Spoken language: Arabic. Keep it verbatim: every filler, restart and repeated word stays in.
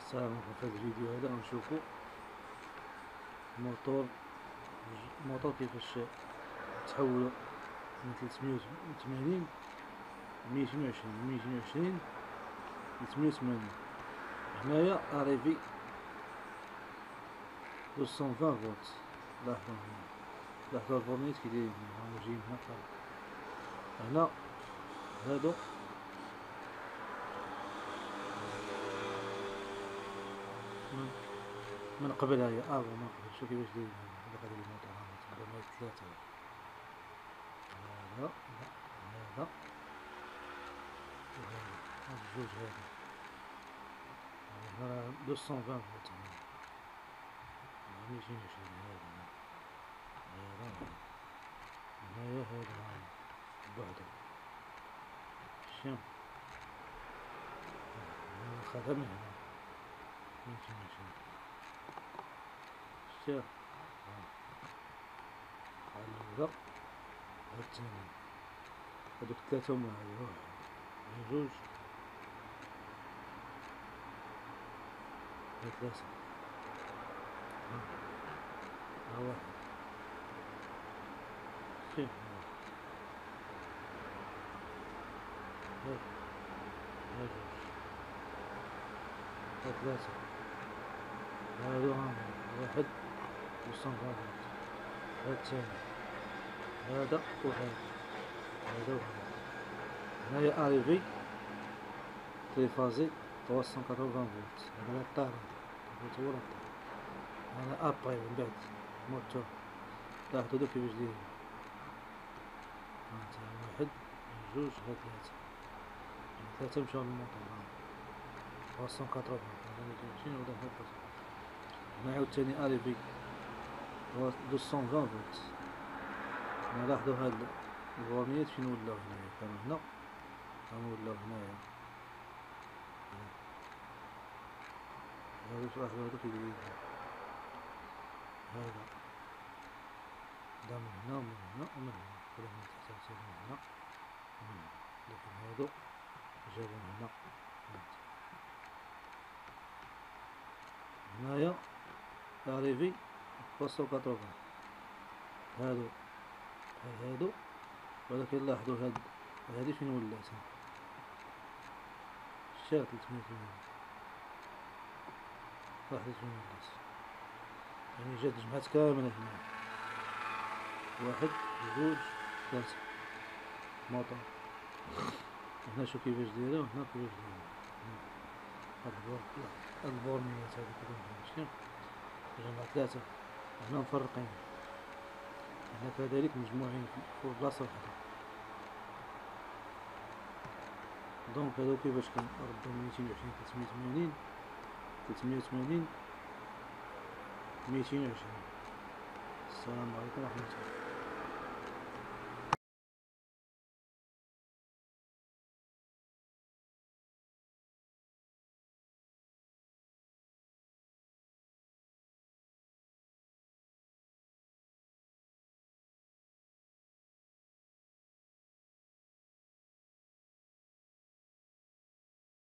السلام عليكم. في هذا الفيديو هذا غنشوفو موتور موتور كيفاش تحولو من ثلاثمية وثمانين ميتين وعشرين ميتين وعشرين لثمانية وثمانين. هنايا اريفي دوسون فان فولت. لاحظوا هنا، لاحظوا الفورنيت كي دايرين هنا جايين هنا طالع هنا. هادو من من قبل هاهي افو من قبل. شوف كيفاش دايرين هنا هذا الموتور هذا تبدا ثلاثة. هذا هذا هاد الجوج هادو هنا دوسون فان فولت. هنا ميتين وعشرين. هذا هذا هنايا هذا بوحدو شوف خدم هنا ميتين وعشرين. شوف ها الأولى ها الثانية. هادوك الثلاثة هما هادو واحد جوج ها ثلاثة. ها ها واحد. شوف ها ها جوج ها ثلاثة. هادو ها واحد دوسون فان فولت. ها الثاني هذا وهذا هذا وهذا. هنايا اريفي تريفازي ثلاثمية وثمانين فولت. هذا لا طار هذا هو لا طار. هذا ابري من بعد موتور. لاحظوا هادو كيفاش دايرين. هانتا واحد جوج ها ثلاثة. ثلاثة مشاو للموتور. ها ثلاثمية وثمانين هذا ميتين وعشرين وهذا هكا. هنا عاوتاني اريفي دوسون فان فولت. هنا لاحظوا هاد الفورنيات فين ولاو. هنايا كانوا هنا كانوا ولاو هنايا. هادو لاحظوا هادو كيدايرين. هذا دا من هنا ومن هنا ومن هنا ولا من تحت حتى من هنا ومن هنا. لكن هادو جابو من هنا. هنايا اريفي ثلاثمية وثمانين. هادو هادو ولكن لاحظوا هاد هادي فين ولات. شات ثلاثمية وثمانين. لاحظوا فين ولات. يعني جات جمعات كاملة هنا. واحد جوج ثلاثة موتور. هنا شوف كيفاش دايرة وهنا كيفاش دايرة. هاد البورنيات هادي كيفاش دايرة. جمع ثلاثة هنا مفرقين. هنا كذلك مجموعين في بلاصة وحدة. دونك هادو كيفاش كنردو ميتين وعشرين ثلاثمية وثمانين ثلاثمية وثمانين ميتين وعشرين. السلام عليكم ورحمة الله.